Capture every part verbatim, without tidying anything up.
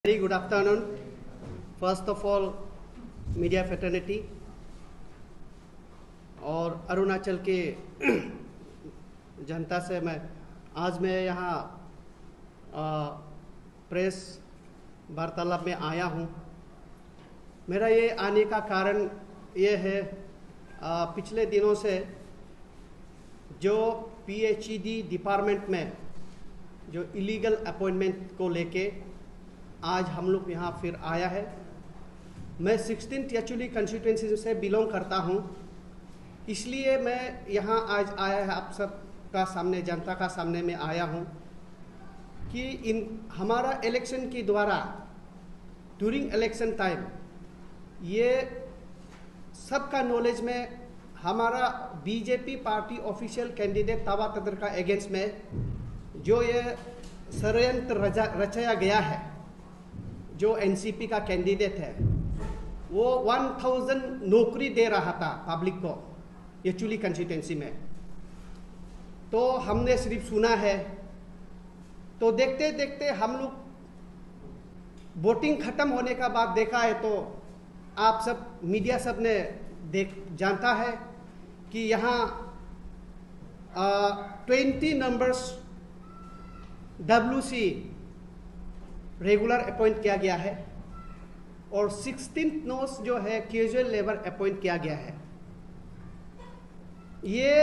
Very good afternoon. First of all, media fraternity और अरुणाचल के जनता से मैं आज मैं यहाँ प्रेस वार्तालाप में आया हूँ। मेरा ये आने का कारण ये है, आ, पिछले दिनों से जो पीएचईडी डिपार्टमेंट में जो इलीगल अपॉइंटमेंट को लेके आज हम लोग यहाँ फिर आया है। मैं सिक्सटीन एक्चुअली कंस्टिट्यूंसी से बिलोंग करता हूँ, इसलिए मैं यहाँ आज आया है, आप सब का सामने, जनता का सामने में आया हूँ कि इन हमारा इलेक्शन के द्वारा ड्यूरिंग इलेक्शन टाइम ये सबका नॉलेज में हमारा बीजेपी पार्टी ऑफिशियल कैंडिडेट तावा तदर का अगेंस्ट में जो ये षड्यंत्र रचाया गया है, जो एनसीपी का कैंडिडेट है वो वन थाउजेंड नौकरी दे रहा था पब्लिक को एक्चुअली कंस्टिट्यूंसी में। तो हमने सिर्फ सुना है, तो देखते देखते हम लोग वोटिंग खत्म होने का बाद देखा है, तो आप सब मीडिया सब ने देख जानता है कि यहाँ twenty numbers WC regular appoint किया गया है और सिक्सटीन नोस जो है कैजुअल लेबर अपॉइंट किया गया है। ये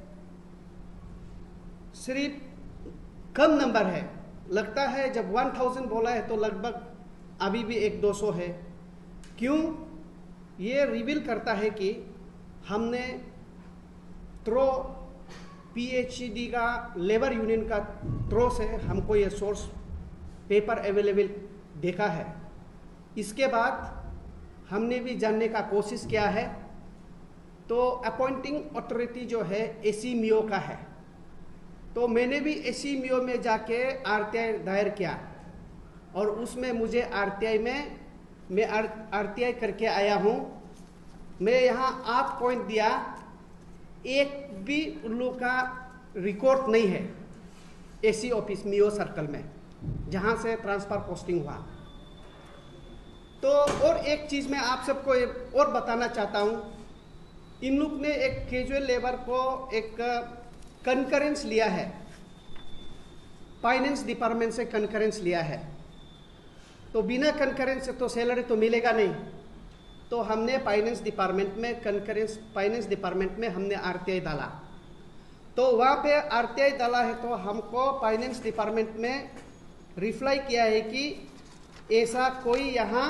सिर्फ कम नंबर है, लगता है जब वन थाउजेंड बोला है तो लगभग अभी भी एक दो सौ है। क्यों? ये रिवील करता है कि हमने थ्रो पीएचईडी का लेबर यूनियन का थ्रो से हमको ये सोर्स पेपर अवेलेबल देखा है। इसके बाद हमने भी जानने का कोशिश किया है, तो अपॉइंटिंग अथॉरिटी जो है एसीमियो का है, तो मैंने भी एसीमियो में जाके आरटीआई दायर किया और उसमें मुझे आरटीआई में मैं आरटीआई करके आया हूँ। मैं यहाँ आठ पॉइंट दिया, एक भी उन लोग का रिकॉर्ड नहीं है एसी ऑफिस मियो सर्कल में जहाँ से ट्रांसफर पोस्टिंग हुआ। तो और एक चीज़ मैं आप सबको और बताना चाहता हूँ, इन लोग ने एक कैजुअल लेबर को एक कंकरेंस लिया है, फाइनेंस डिपार्टमेंट से कंकरेंस लिया है, तो बिना कंकरेंस से तो सैलरी तो मिलेगा नहीं। तो हमने फाइनेंस डिपार्टमेंट में कंकरेंस फाइनेंस डिपार्टमेंट में हमने आरटीआई डाला, तो वहाँ पे आरटीआई डाला है, तो हमको फाइनेंस डिपार्टमेंट में रिप्लाई किया है कि ऐसा कोई यहाँ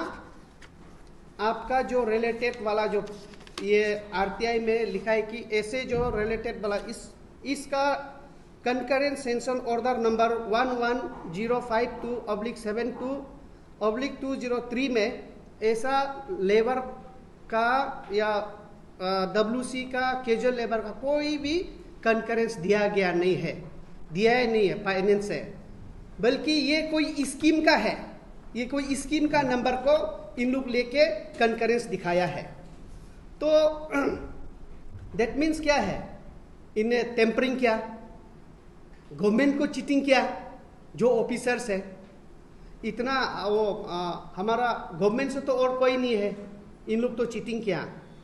आपका जो रिलेटेड वाला जो ये आरटीआई में लिखा है कि ऐसे जो रिलेटेड वाला इस इसका concurrence sanction order number one one zero five two oblique seven two oblique two zero three में ऐसा लेबर का या डब्ल्यूसी का कैजुअल लेबर का कोई भी कंकरेंस दिया गया नहीं है, दिया है नहीं है फाइनेंस से, बल्कि ये कोई स्कीम का है, ये कोई स्कीम का नंबर को इन लोग लेके कंकरेंस दिखाया है। तो दैट मीन्स क्या है, इनने टेम्परिंग किया, गवर्नमेंट को चीटिंग किया, जो ऑफिसर्स है इतना वो आ, हमारा गवर्नमेंट से तो और कोई नहीं है, इन लोग तो चीटिंग किया।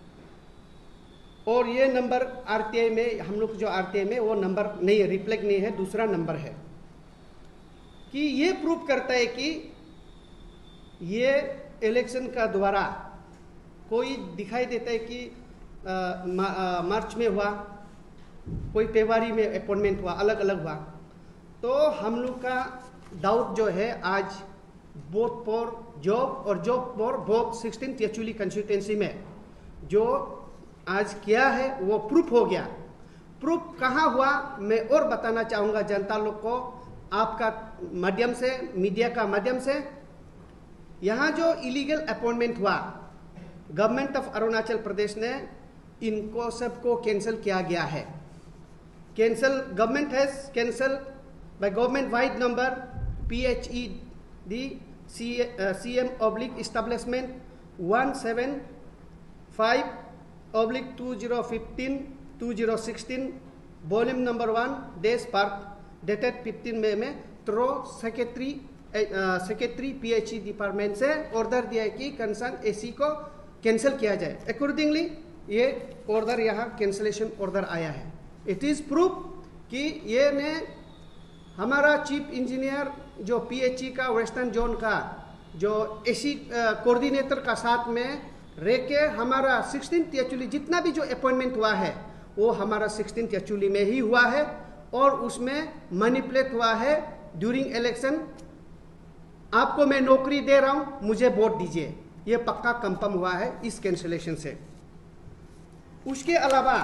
और ये नंबर आरटीआई में हम लोग जो आरटीआई में वो नंबर नहीं है, रिफ्लेक्ट नहीं है, दूसरा नंबर है, कि ये प्रूव करता है कि ये इलेक्शन का द्वारा कोई दिखाई देता है कि आ, मा, आ, मार्च में हुआ, कोई फरवरी में अपॉइंटमेंट हुआ, अलग अलग हुआ। तो हम लोग का डाउट जो है आज बोथ फॉर जॉब और job for vote sixteen Yachuli constituency में जो आज किया है वो प्रूफ हो गया। प्रूफ कहाँ हुआ मैं और बताना चाहूँगा जनता लोग को, आपका माध्यम से, मीडिया का माध्यम से। यहाँ जो इलीगल अपॉइंटमेंट हुआ, गवर्नमेंट ऑफ अरुणाचल प्रदेश ने इनको सबको कैंसिल किया गया है। Cancel government has cancel by government vide number P H E D C M oblique establishment one seven five oblique two zero fifteen two zero sixteen volume number one days part dated fifteen May में through Secretary secretary PHE department से order दिया है कि concern AC को cancel किया जाए। Accordingly ये order यहाँ कैंसिलेशन ऑर्डर आया है। इट इज़ प्रूफ कि ये ने हमारा चीफ इंजीनियर जो पीएचई का वेस्टर्न जोन का जो एसी कोऑर्डिनेटर का साथ में रह के हमारा सिक्सटीन एक्चुअली जितना भी जो अपॉइंटमेंट हुआ है वो हमारा सिक्सटीन एक्चुअली में ही हुआ है और उसमें मैनिपुलेट हुआ है ड्यूरिंग इलेक्शन। आपको मैं नौकरी दे रहा हूं, मुझे वोट दीजिए, ये पक्का कंफर्म हुआ है इस कैंसिलेशन से। उसके अलावा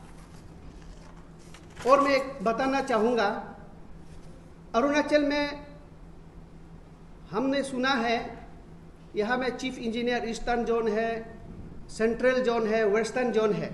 और मैं एक बताना चाहूँगा, अरुणाचल में हमने सुना है यहाँ में चीफ इंजीनियर ईस्टर्न जोन है, सेंट्रल जोन है, वेस्टर्न जोन है।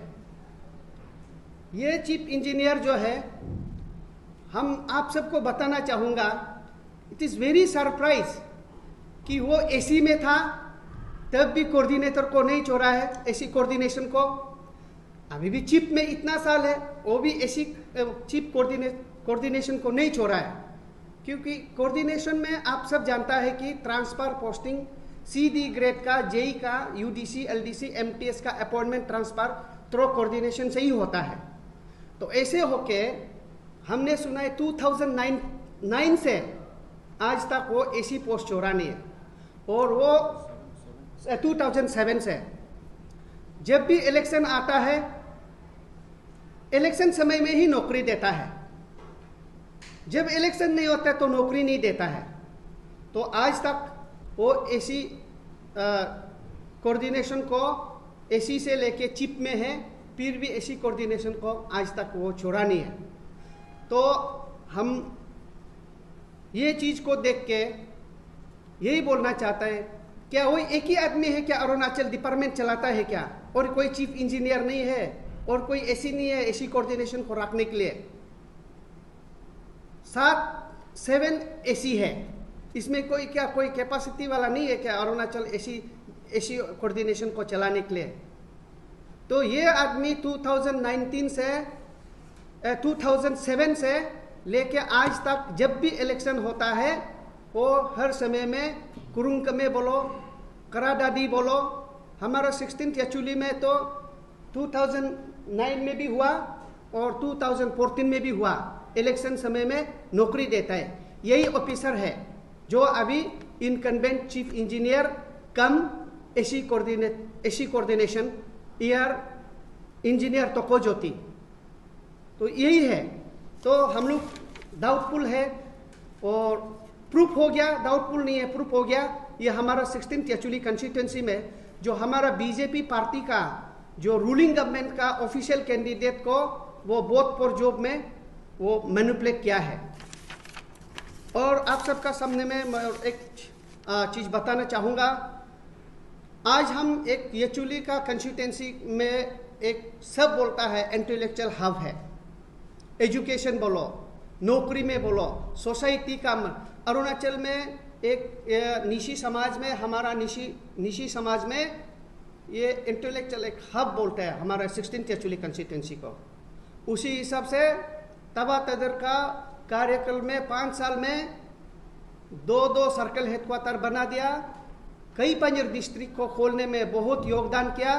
ये चीफ इंजीनियर जो है, हम आप सबको बताना चाहूँगा, इट इज़ वेरी सरप्राइज कि वो एसी में था तब भी कोऑर्डिनेटर को नहीं छोड़ा है, एसी कोऑर्डिनेशन को। अभी भी चीफ में इतना साल है, वो भी एसी चीफ कोऑर्डिनेशन को नहीं छोड़ा है, क्योंकि कोऑर्डिनेशन में आप सब जानता है कि transfer posting C D grade का, जेई का, यूडीसी, एलडीसी, एमटीएस का अपॉइंटमेंट ट्रांसफर थ्रू कोऑर्डिनेशन से ही होता है। तो ऐसे होके हमने सुना है टू थाउज़ेंड नाइन से आज तक वो एसी पोस्ट छोड़ा नहीं है, और वो टू थाउज़ेंड सेवन से जब भी इलेक्शन आता है, इलेक्शन समय में ही नौकरी देता है, जब इलेक्शन नहीं होता तो नौकरी नहीं देता है। तो आज तक वो एसी कोऑर्डिनेशन को एसी से लेके चीफ में है, फिर भी एसी कोऑर्डिनेशन को आज तक वो छोड़ा नहीं है। तो हम ये चीज़ को देख के यही बोलना चाहता है, क्या वो एक ही आदमी है क्या अरुणाचल डिपार्टमेंट चलाता है क्या, और कोई चीफ इंजीनियर नहीं है और कोई एसी नहीं है एसी कोऑर्डिनेशन को रखने के लिए? सात सेवन एसी है, इसमें कोई क्या कोई कैपेसिटी वाला नहीं है क्या अरुणाचल एसी एसी कोऑर्डिनेशन को चलाने के लिए? तो ये आदमी टू थाउज़ेंड नाइनटीन से टू थाउज़ेंड सेवन से लेके आज तक जब भी इलेक्शन होता है वो हर समय में कुरुंग में बोलो, करादादी बोलो, हमारा सिक्सटीन एक्चुअली में तो टू थाउज़ेंड नाइन में भी हुआ और टू थाउज़ेंड फोर्टीन में भी हुआ, इलेक्शन समय में नौकरी देता है। यही ऑफिसर है जो अभी incumbent chief engineer cum AC coordinate AC coordination ईयर इंजीनियर तोको ज्योति, तो यही है। तो हम लोग डाउटफुल है और प्रूफ हो गया, डाउटफुल नहीं है, प्रूफ हो गया। ये हमारा सिक्सटीन एक्चुअली कंस्टिट्यूंसी में जो हमारा बीजेपी पार्टी का जो रूलिंग गवर्नमेंट का ऑफिशियल कैंडिडेट को वो वोट फॉर जॉब में वो मैनिपुलेट किया है। और आप सबका सामने में मैं एक चीज़ बताना चाहूँगा। आज हम एक येचुली का कंस्टिट्यूंसी में एक सब बोलता है इंटेलेक्चुअल हब है, एजुकेशन बोलो, नौकरी में बोलो, सोसाइटी का। अरुणाचल में एक निशी समाज में हमारा निशी निशी समाज में ये इंटेलेक्चुअल एक हब बोलता है हमारा सिक्सटीन एक्चुअली कंस्टिट्यूंसी को। उसी हिसाब से तबा तदर का कार्यकाल में पाँच साल में दो दो सर्कल हेडक्वार्टर बना दिया, कई पंजर डिस्ट्रिक्ट को खोलने में बहुत योगदान किया।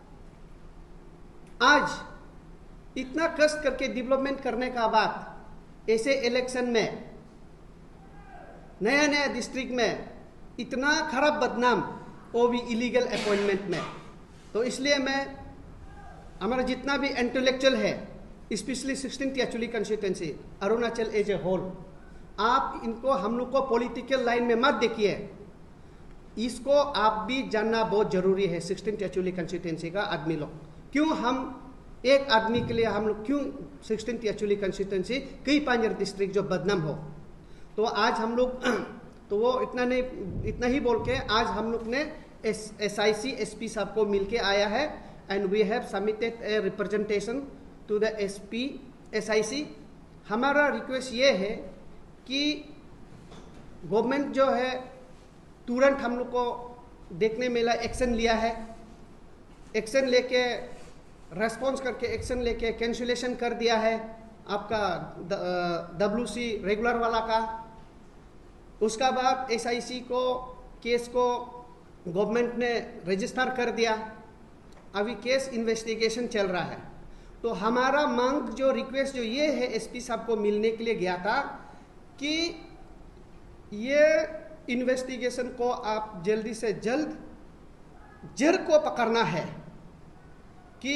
आज इतना कष्ट करके डेवलपमेंट करने का बाद ऐसे इलेक्शन में नया नया डिस्ट्रिक्ट में इतना खराब बदनाम, वो भी इलीगल अपॉइंटमेंट में। तो इसलिए मैं हमारा जितना भी इंटेलेक्चुअल है, specially sixteen Yachuli constituency Arunachal as a whole, आप इनको हम लोग को पॉलिटिकल लाइन में मत देखिए, इसको आप भी जानना बहुत जरूरी है। सिक्सटीन एक्चुअली कंस्टिट्यूंसी का आदमी लोग क्यों, हम एक आदमी के लिए हम लोग क्यों सिक्सटीन एक्चुअली कंस्टिट्यूंसी कई पांच डिस्ट्रिक्ट जो बदनाम हो। तो आज हम लोग तो वो इतना नहीं इतना ही बोल के आज हम लोग ने S S I C S P साहब को मिल के आया है, and we have submitted a representation to the S P S I C. हमारा रिक्वेस्ट ये है कि गवर्नमेंट जो है तुरंत हम लोग को देखने मिला एक्शन लिया है, एक्शन लेके रेस्पॉन्स करके एक्शन लेके कैंसिलेशन कर दिया है आपका डब्ल्यू सी रेगुलर वाला का। उसका बाद एसआईसी को केस को गवर्नमेंट ने रजिस्टर कर दिया, अभी केस इन्वेस्टिगेशन चल रहा है। तो हमारा मांग जो रिक्वेस्ट जो ये है एसपी साहब को मिलने के लिए गया था कि ये इन्वेस्टिगेशन को आप जल्दी से जल्द जड़ को पकड़ना है कि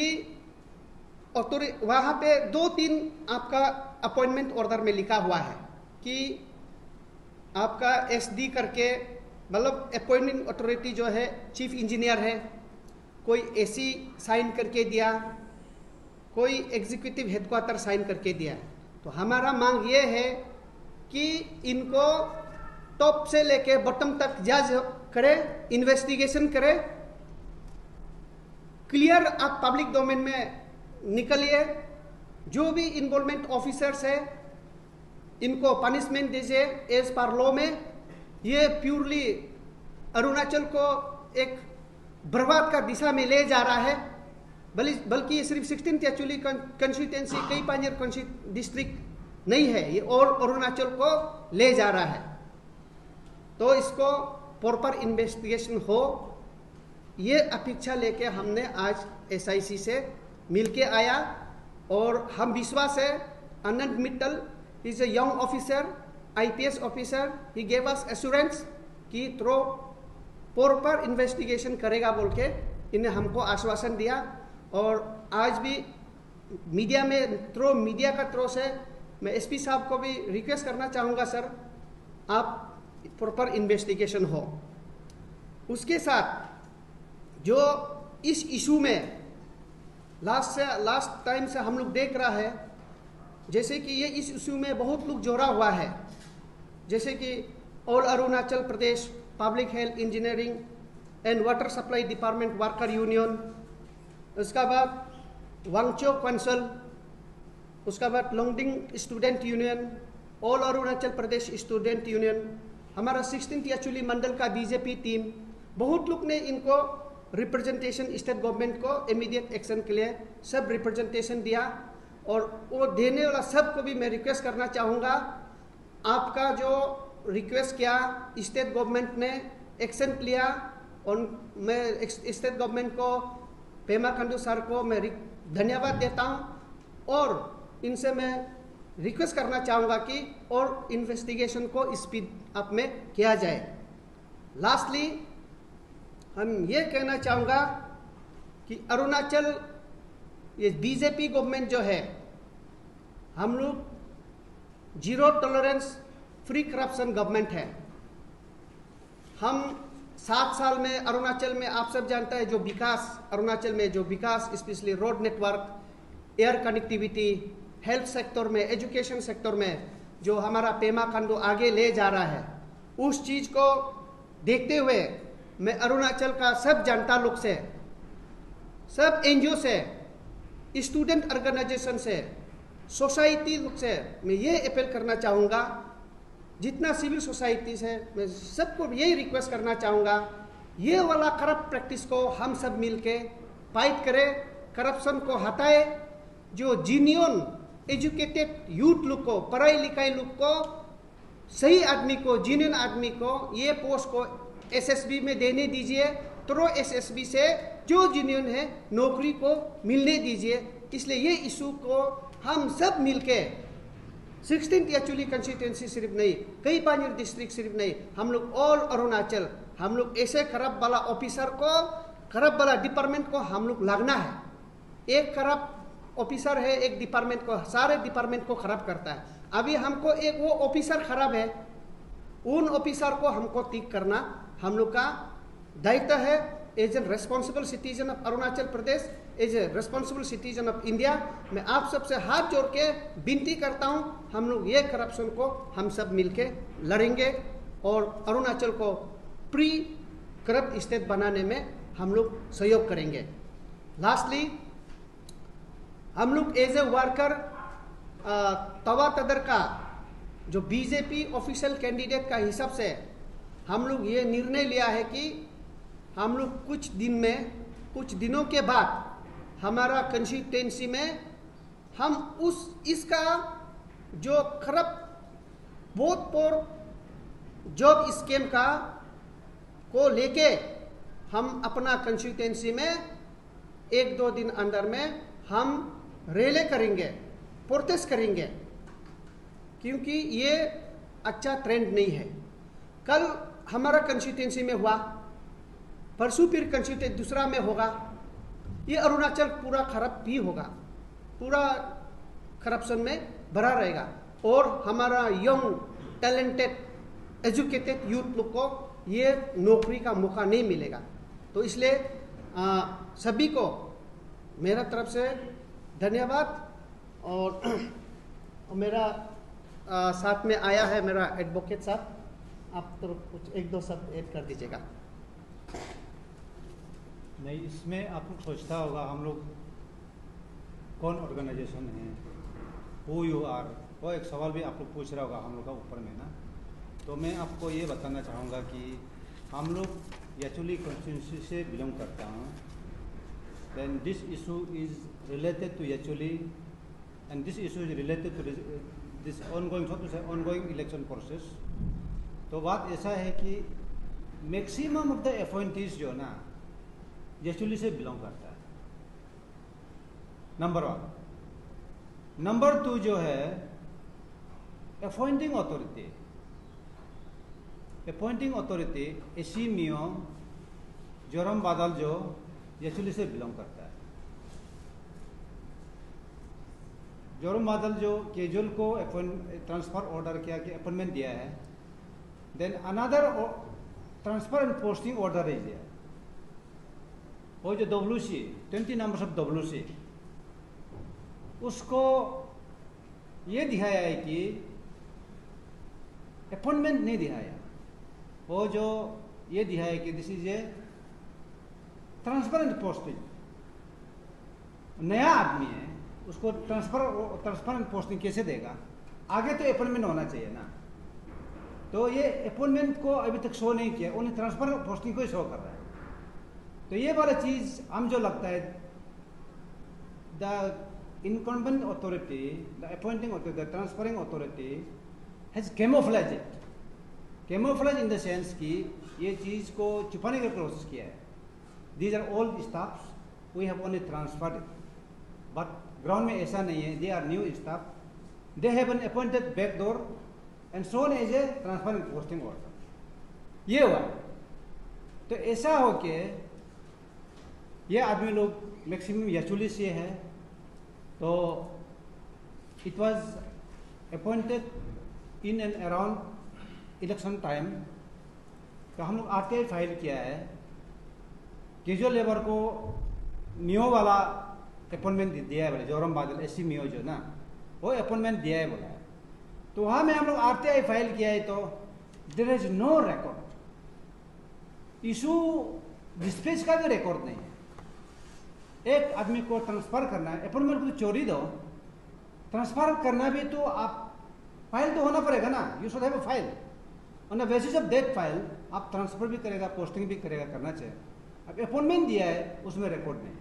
वहाँ पे दो तीन आपका अपॉइंटमेंट ऑर्डर में लिखा हुआ है कि आपका एसडी करके, मतलब अपॉइंटिंग अथॉरिटी जो है चीफ इंजीनियर है, कोई एसी साइन करके दिया, कोई एग्जीक्यूटिव हेडक्वार्टर साइन करके दिया। तो हमारा मांग ये है कि इनको टॉप से लेके बॉटम तक जांच करे, इन्वेस्टिगेशन करे, क्लियर आप पब्लिक डोमेन में निकलिए। जो भी इन्वॉल्वमेंट ऑफिसर्स है इनको पनिशमेंट दीजिए एज पर लॉ में। ये प्योरली अरुणाचल को एक बर्बाद का दिशा में ले जा रहा है, बल्कि ये सिर्फ सिक्सटीन एक्चुअली कंस्टिट्यूएंसी कई पांजर डिस्ट्रिक्ट नहीं है, ये और अरुणाचल को ले जा रहा है। तो इसको प्रॉपर इन्वेस्टिगेशन हो, ये अपेक्षा लेके हमने आज एसआईसी से मिलके आया। और हम विश्वास है Anant Mittal is a young officer, IPS officer, he gave us assurance कि थ्रो प्रॉपर इन्वेस्टिगेशन करेगा बोल के इन्हें हमको आश्वासन दिया। और आज भी मीडिया में थ्रो मीडिया का थ्रो से मैं एसपी साहब को भी रिक्वेस्ट करना चाहूँगा, सर आप प्रॉपर इन्वेस्टिगेशन हो। उसके साथ जो इस इशू में लास्ट से लास्ट टाइम से हम लोग देख रहा है, जैसे कि ये इस इशू में बहुत लोग जोड़ा हुआ है, जैसे कि all Arunachal Pradesh public health engineering and water supply department worker union, उसका बाद वांगचो काउंसिल, उसका बाद Longding student union, all Arunachal Pradesh student union, हमारा सिक्सटीन एक्चुअली मंडल का बीजेपी टीम, बहुत लोग ने इनको रिप्रेजेंटेशन स्टेट गवर्नमेंट को इमीडिएट एक्शन के लिए सब रिप्रेजेंटेशन दिया। और वो देने वाला सबको भी मैं रिक्वेस्ट करना चाहूँगा, आपका जो रिक्वेस्ट किया स्टेट गवर्नमेंट ने एक्शन लिया, और मैं स्टेट गवर्नमेंट को, पेमा खांडू सर को मैं धन्यवाद देता हूँ। और इनसे मैं रिक्वेस्ट करना चाहूँगा कि और इन्वेस्टिगेशन को स्पीड अप में किया जाए। लास्टली हम ये कहना चाहूँगा कि अरुणाचल ये बीजेपी गवर्नमेंट जो है, हम लोग zero tolerance free corruption government है। हम सात साल में अरुणाचल में आप सब जानते हैं जो विकास, अरुणाचल में जो विकास specially road network, air connectivity, health sector में, एजुकेशन सेक्टर में जो हमारा पेमा खांडू आगे ले जा रहा है, उस चीज़ को देखते हुए मैं अरुणाचल का सब जनता लोग से, सब एनजीओ से, स्टूडेंट ऑर्गेनाइजेशन से, सोसाइटी लोग से मैं ये अपील करना चाहूँगा, जितना सिविल सोसाइटीज है मैं सबको यही रिक्वेस्ट करना चाहूँगा, ये वाला करप्ट प्रैक्टिस को हम सब मिलके फाइट करें, करप्शन को हटाए। जो जीनियन एजुकेटेड यूथ लोग को, पढ़ाई लिखाई लोग को, सही आदमी को, जीनियन आदमी को ये पोस्ट को एसएसबी में देने दीजिए। तो एसएसबी से जो जीनियन है नौकरी को मिलने दीजिए। इसलिए ये इशू को हम सब मिलके सिक्सटीन एक्चुअली कंस्टिट्यूएंसी सिर्फ नहीं, कई पांच डिस्ट्रिक्ट सिर्फ नहीं, हम लोग ऑल अरुणाचल, हम लोग ऐसे खराब वाला ऑफिसर को, खराब वाला डिपार्टमेंट को हम लोग लगना है। एक खराब ऑफिसर है एक डिपार्टमेंट को, सारे डिपार्टमेंट को खराब करता है। अभी हमको एक वो ऑफिसर खराब है, उन ऑफिसर को हमको ठीक करना हम लोग का दायित्व है। As a responsible citizen of Arunachal Pradesh, as a responsible citizen of India, मैं आप सबसे हाथ जोड़ के विनती करता हूँ, हम लोग ये करप्शन को हम सब मिलके लड़ेंगे और अरुणाचल को प्री करप्ट स्टेट बनाने में हम लोग सहयोग करेंगे। लास्टली हम लोग एज ए वर्कर तवा तदर का जो बीजेपी ऑफिशियल कैंडिडेट का हिसाब से हम लोग ये निर्णय लिया है कि हम लोग कुछ दिन में, कुछ दिनों के बाद हमारा कंस्टिट्यूएंसी में हम उस इसका जो खराब वोट पर जॉब स्कीम का को लेके हम अपना कंस्टिट्यूएंसी में एक दो दिन अंदर में हम रैली करेंगे, प्रोटेस्ट करेंगे, क्योंकि ये अच्छा ट्रेंड नहीं है। कल हमारा कंस्टिट्यूएंसी में हुआ, परसों फिर कंस्टिट्यूएंसी दूसरा में होगा, ये अरुणाचल पूरा खराब भी होगा, पूरा करप्शन में भरा रहेगा और हमारा यंग टैलेंटेड एजुकेटेड यूथ लोग को ये नौकरी का मौका नहीं मिलेगा। तो इसलिए आ, सभी को मेरा तरफ से धन्यवाद। और, और मेरा आ, साथ में आया है मेरा एडवोकेट साहब, आप तो कुछ एक दो शब्द ऐड कर दीजिएगा। नहीं, इसमें आप लोग सोचता होगा हम लोग कौन ऑर्गेनाइजेशन है, हु यू आर, वो एक सवाल भी आप लोग पूछ रहा होगा हम लोग का ऊपर में ना। तो मैं आपको ये बताना चाहूँगा कि हम लोग येचुली कॉन्स्टिट्यूंसी से बिलोंग करता हूँ। Then this issue is related to Yachuli and this issue is related to this ongoing so to say ongoing election process. तो बात ऐसा है कि मैक्सिमम ऑफ द अपॉइंटीज जो ना येचुली से बिलोंग करता है, नंबर वन। नंबर टू जो है appointing authority, appointing authority AC Miyo Joram Badal जो येचुली से बिलोंग करता है। जोरम बादल जो केजुअल को ट्रांसफर ऑर्डर किया कि अपॉइंटमेंट दिया है, then another transfer and posting order है दिया। वो जो W C twenty numbers of W C उसको ये दिखाया है कि अपॉइंटमेंट नहीं दिखाया, वो जो ये दिखाया है कि this is a transparent posting. नया आदमी है, उसको ट्रांसफर ट्रांसपेरेंट पोस्टिंग कैसे देगा? आगे तो अपॉइंटमेंट होना चाहिए ना। तो ये अपॉइंटमेंट को अभी तक शो नहीं किया, उन्हें ट्रांसफर पोस्टिंग को ही शो कर रहा है। तो ये वाला चीज हम जो लगता है the incumbent authority, the appointing authority, the transferring authority has camouflaged it. Camouflage in the sense कि ये चीज को छुपाने का प्रोसेस किया है। These are all staffs, we have only transferred it. But ground में ऐसा नहीं है, they are new staff, they have an appointed backdoor and shown as a transfer and posting order. ये हुआ। तो ऐसा हो के ये आदमी लोग मैक्सिमम येचुली से है, तो it was appointed in and around election time. तो हम लोग आरटीआई फाइल किया है, कैजुअल लेबर को मियो वाला अपॉइंटमेंट दिया है बोले, जोरम बादल एसी मियो जो ना वो अपॉइंटमेंट दिया है बोला है। तो वहाँ में हम लोग आरटीआई फाइल किया है, तो there is no record, issue dispatch का भी रिकॉर्ड नहीं है। एक आदमी को ट्रांसफर करना है, अपॉइंटमेंट को चोरी दो, ट्रांसफर करना भी तो आप फाइल तो होना पड़ेगा ना, you should have a file. On the basis of that file आप ट्रांसफर भी करेगा, पोस्टिंग भी करेगा, करना चाहिए। अब अपॉइंटमेंट दिया है, उसमें रिकॉर्ड नहीं है।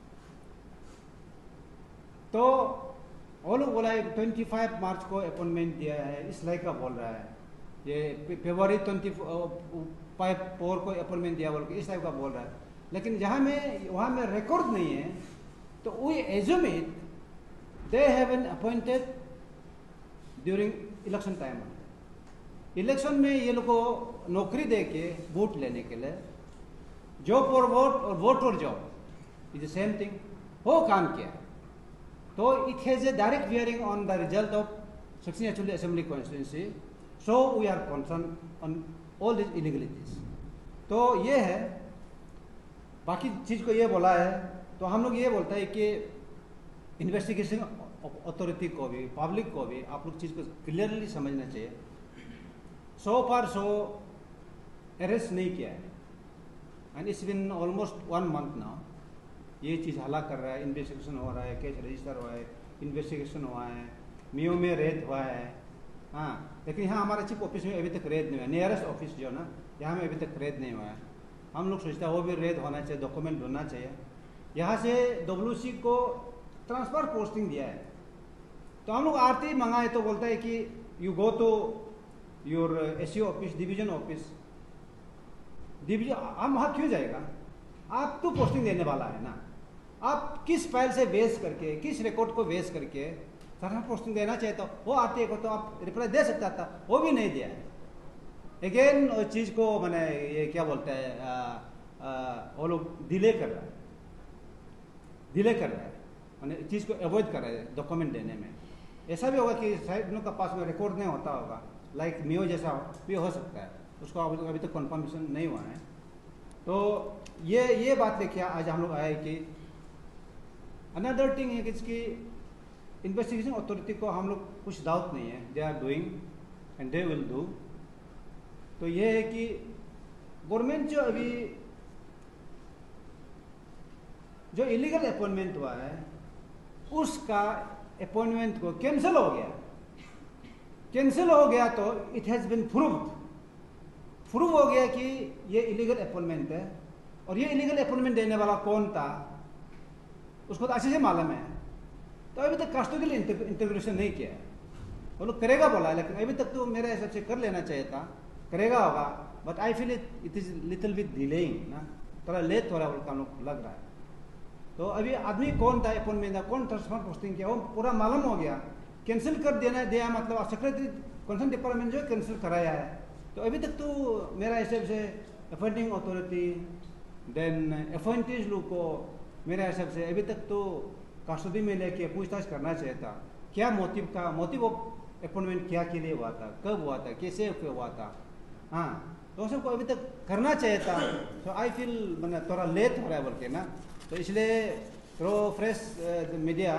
तो वो लोग बोला है ट्वेंटी फाइव मार्च को अपॉइंटमेंट दिया है, इस लाइक का बोल रहा है, ये फरवरी ट्वेंटी फाइव फोर को अपॉइंटमेंट दिया बोल के इस टाइप का बोल रहा है। लेकिन जहाँ में वहाँ में रिकॉर्ड नहीं है, तो we assume it they have been appointed during election time. Election में ये लोग को नौकरी दे के वोट लेने के लिए, जॉब और वोट और वोट और job is the same thing, वो काम किया। तो it has a direct bearing on the result of successive Yachuli assembly constituency, so we are concern on all this illegalities. तो ये है, बाकी चीज को ये बोला है, तो हम लोग ये बोलता है कि इन्वेस्टिगेशन अथॉरिटी को भी, पब्लिक को भी आप लोग चीज को क्लियरली समझना चाहिए। सो फार सो अरेस्ट नहीं किया है, and it's been almost one month now, ये चीज हला कर रहा है, इन्वेस्टिगेशन हो रहा है, केस रजिस्टर हुआ है, इन्वेस्टिगेशन हुआ है, मियो में रेड हुआ है। हाँ, लेकिन यहाँ हमारे चीफ ऑफिस में अभी तक रेड नहीं हुआ, नियरेस्ट ऑफिस जो ना यहाँ में अभी तक रेड नहीं हुआ है। हम लोग सोचते हैं वो भी रेड होना चाहिए, डॉक्यूमेंट होना चाहिए। यहाँ से डब्ल्यूसी को ट्रांसफर पोस्टिंग दिया है, तो हम लोग आरती मंगाए तो बोलता है कि you go to your SEO office, division office, division, हम वहाँ क्यों जाएगा? आप तो पोस्टिंग देने वाला है ना, आप किस फाइल से बेस करके, किस रिकॉर्ड को बेस करके सर हम पोस्टिंग देना चाहिए तो वो आते को तो आप रिप्लाई दे सकता था, वो भी नहीं दिया है। अगेन उस चीज़ को मैंने ये क्या बोलते हैं, वो लोग डिले कर रहा है, डिले कर रहा है, मैंने चीज़ को अवॉइड कर रहा है डॉक्यूमेंट देने में। ऐसा भी होगा कि शायद उनका पास में रिकॉर्ड नहीं होता होगा, लाइक मियो जैसा भी हो सकता है, उसको अभी तक कंफर्मेशन नहीं हुआ है। तो ये ये बात लेके आज हम लोग आए कि अनदर थिंग है कि इसकी इन्वेस्टिगेशन अथॉरिटी को हम लोग कुछ डाउट नहीं है, they are doing and they will do. तो ये है कि गवर्नमेंट जो अभी जो इलीगल अपॉइंटमेंट हुआ है उसका अपॉइंटमेंट को कैंसिल हो गया, कैंसिल हो गया तो it has been proved, prove हो गया कि ये इलीगल अपॉइंटमेंट है। और ये इलीगल अपॉइंटमेंट देने वाला कौन था उसको तो अच्छे से मालूम है। तो अभी तक कस्टोडियल इंटीग्रेशन नहीं किया है, वो लोग करेगा बोला है, लेकिन अभी तक तो मेरे हिसाब से कर लेना चाहिए था, करेगा होगा, but I feel it it is little bit delaying ना, थोड़ा लेट हो रहा है काम लोग लग रहा है। तो अभी आदमी कौन था अपॉइंटमेंट था, कौन ट्रांसफर पोस्टिंग किया, वो पूरा मालूम हो गया, कैंसिल कर देना दिया, मतलब सेक्रेटरी कंसर्न डिपार्टमेंट जो कैंसिल कराया है। तो अभी तक तो मेरा हिसाब से अपॉइंटिंग अथॉरिटी देन अपॉइंटीज लोग को मेरे हिसाब से अभी तक तो कस्टडी में लेके पूछताछ करना चाहिए था, क्या मोटिव का, मोटिव ऑफ अपॉइंटमेंट क्या के लिए हुआ था, कब हुआ था, कैसे हुआ था, हाँ तो सबको अभी तक करना चाहिए था। तो आई फील मैंने थोड़ा लेट हो रहा है बोल के ना, तो इसलिए प्रो फ्रेश मीडिया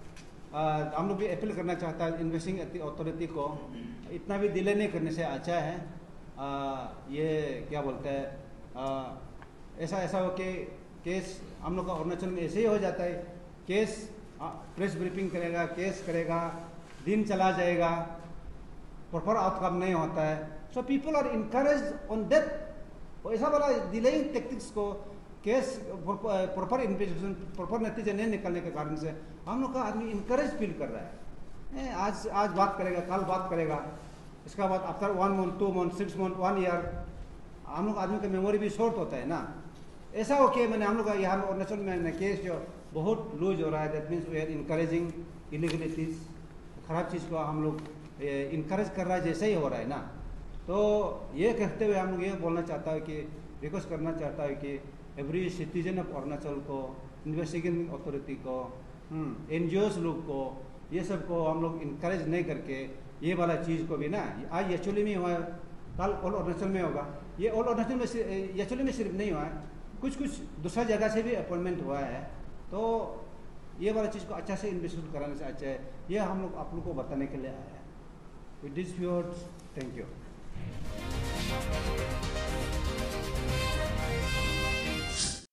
हम लोग भी अपील करना चाहता है इन्वेस्टिगेटिंग अथॉरिटी को, इतना भी डिले नहीं करने से अच्छा है। आ, ये क्या बोलते हैं, आ, ऐसा ऐसा हो कि केस हम लोग का अरुणाचल में ऐसे ही हो जाता है, केस प्रेस ब्रीफिंग करेगा, केस करेगा, दिन चला जाएगा, प्रॉपर आउटकम नहीं होता है। So people are encourage on that, ऐसा वाला डिलेइंग टेक्टिक्स को, केस प्रॉपर इन्वेस्टिगेशन प्रॉपर नतीजे नहीं निकलने के कारण से हम लोग का आदमी इनकरेज फील कर रहा है। ए, आज आज बात करेगा, कल बात करेगा, इसका बाद after one month, two month, six month, one year हम लोग आदमी का मेमोरी भी शॉर्ट होता है ना। ऐसा हो कि मैंने हम लोग का यहाँ अरुणाचल में केस जो बहुत लूज हो रहा है, that means we are encouraging illegalities, खराब चीज़ को हम लोग इनकरेज कर रहा है जैसे ही हो रहा है ना। तो ये कहते हुए हम लोग ये बोलना चाहता है कि रिक्वेस्ट करना चाहता है कि एवरी सिटीजन ऑफ अरुणाचल को, इन्वेस्टिगेटिंग अथॉरिटी को, एन जी ओज लोग को, ये सब को हम लोग इनकरेज नहीं करके ये वाला चीज़ को भी ना, आज एक्चुअली में हुआ है, कल ऑल अरुणाचल में होगा, ये ऑल अरुणाचल में एक्चुअली में सिर्फ नहीं हुआ है, कुछ कुछ दूसरा जगह से भी अपॉइंटमेंट हुआ है। तो ये वाला चीज़ को अच्छा से इन्वेस्टिगेट कराने से अच्छा है, ये हम लोग आप लोग को बताने के लिए आया है। With this viewers, thank you.